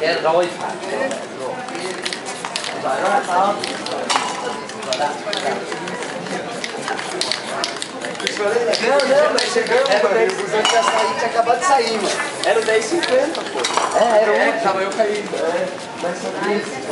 Thế rồi phải. Rồi đó sao? Rồi đó. Não, mas chegamos, mano. O busão tinha saído, tinha acabado de sair, mano. Era o 10,50, pô. Era o último. Tava eu caindo. Mas sobre isso.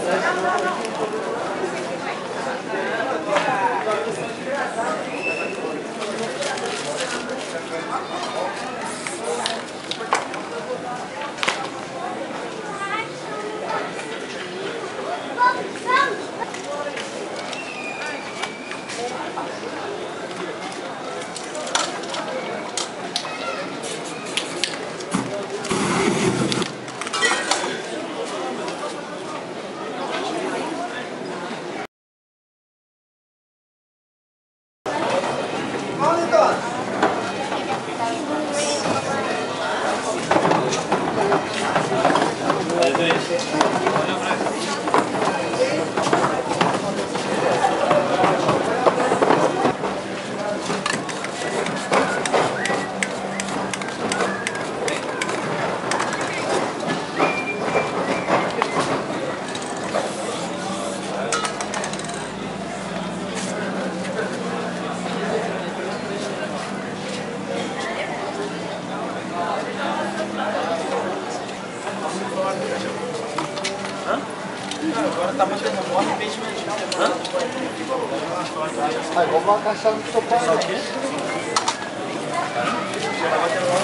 Agora tá batendo uma moto e peixe medial. Vamos lá caçar no seu pau. Só o quê? Já tá batendo